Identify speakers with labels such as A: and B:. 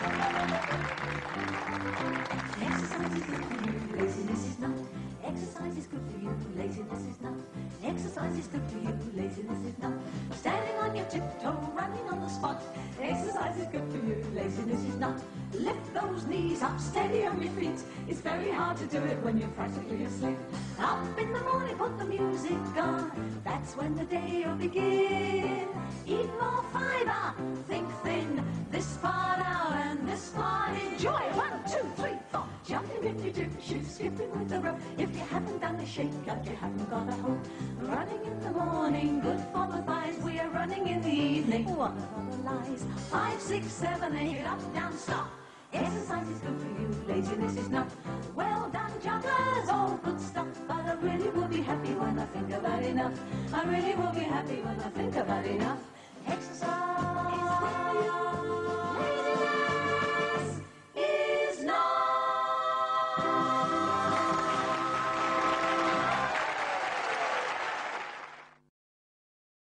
A: Exercise is good for you, laziness is not. Exercise is good for you, laziness is not. Exercise is good for you, laziness is not. Standing on your tiptoe, running on the spot. Exercise is good for you, laziness is not. Lift those knees up, steady on your feet. It's very hard to do it when you're practically asleep. Up in the morning, put the music on. That's when the day will begin. Eat more fiber, think thin. This part out and this part enjoy. 1, 2, 3, 4. Jumping if you do, shoot, skipping with the rope. If you haven't done a shake-up, you haven't got a hope. Running in the morning, good for the thighs. We are running in the evening. What are the lies? 5, 6, 7, 8, up, down, stop. Exercise is good for you, laziness is not. Well done, joggers, all good stuff. But I really will be happy when I think about enough. I really will be happy when I think about enough. Exercise.